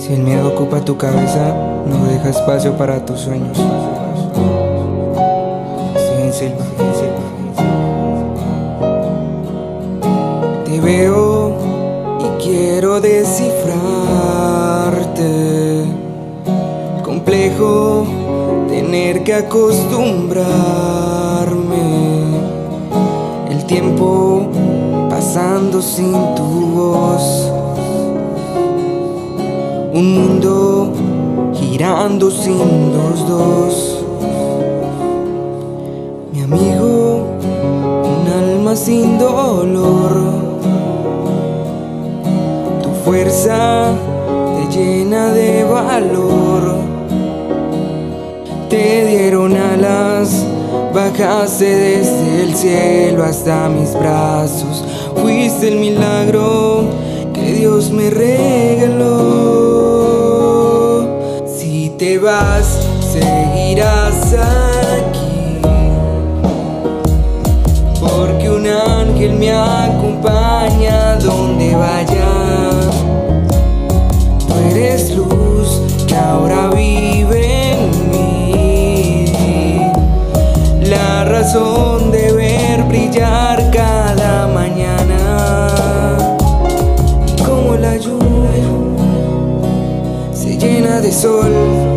Si el miedo ocupa tu cabeza, no deja espacio para tus sueños. Steven Silva. Te veo y quiero descifrarte. Complejo tener que acostumbrarme. El tiempo pasando sin tu voz. Un mundo girando sin los dos. Mi amigo, un alma sin dolor. Tu fuerza te llena de valor. Te dieron alas, bajaste desde el cielo hasta mis brazos. Fuiste el milagro que Dios me regaló. Si te vas, seguirás aquí, porque un ángel me acompaña donde vaya. Tú eres luz que ahora vive en mí, la razón de ver brillar cada mañana. Y como la lluvia se llena de sol,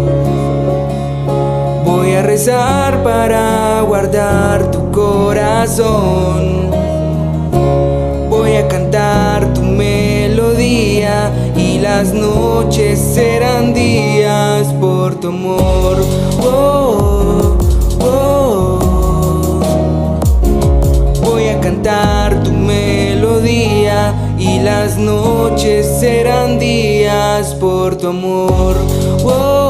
voy a rezar para guardar tu corazón. Voy a cantar tu melodía y las noches serán días por tu amor. Oh, oh, oh. Voy a cantar tu melodía y las noches serán días por tu amor. Oh,